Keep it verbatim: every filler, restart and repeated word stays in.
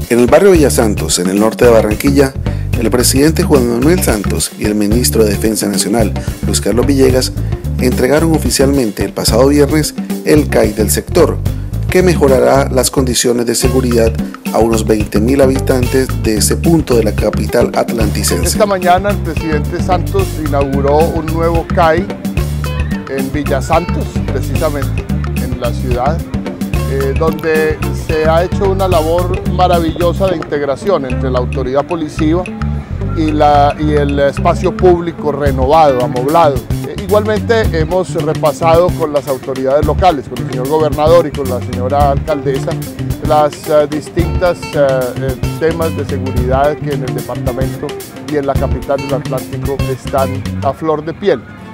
En el barrio Villasantos, en el norte de Barranquilla, el presidente Juan Manuel Santos y el ministro de Defensa Nacional, Luis Carlos Villegas, entregaron oficialmente el pasado viernes el C A I del sector, que mejorará las condiciones de seguridad a unos veinte mil habitantes de ese punto de la capital atlanticense. Esta mañana el presidente Santos inauguró un nuevo C A I en Villasantos, precisamente en la ciudad, eh, donde se ha hecho una labor maravillosa de integración entre la autoridad policiva y, la, y el espacio público renovado, amoblado. Eh, igualmente hemos repasado con las autoridades locales, con el señor gobernador y con la señora alcaldesa, las uh, distintas uh, temas de seguridad que en el departamento y en la capital del Atlántico están a flor de piel.